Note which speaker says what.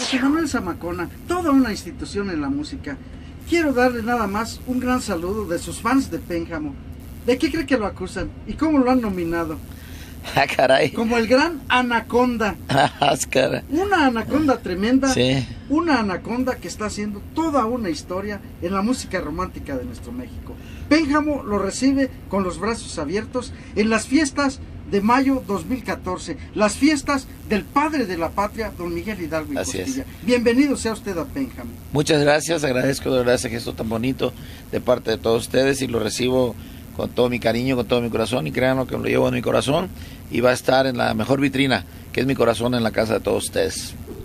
Speaker 1: José Manuel Zamacona, toda una institución en la música. Quiero darle nada más un gran saludo de sus fans de Pénjamo. ¿De qué cree que lo acusan? ¿Y cómo lo han nominado?
Speaker 2: Ah, caray.
Speaker 1: Como el gran anaconda. Una anaconda tremenda.
Speaker 2: Sí.
Speaker 1: Una anaconda que está haciendo toda una historia en la música romántica de nuestro México. Pénjamo lo recibe con los brazos abiertos en las fiestas de mayo 2014, las fiestas del padre de la patria, don Miguel Hidalgo y Costilla. Bienvenido sea usted a Pénjamo.
Speaker 2: Muchas gracias, agradezco de verdad ese gesto tan bonito de parte de todos ustedes y lo recibo con todo mi cariño, con todo mi corazón, y créanlo que lo llevo en mi corazón y va a estar en la mejor vitrina, que es mi corazón, en la casa de todos ustedes.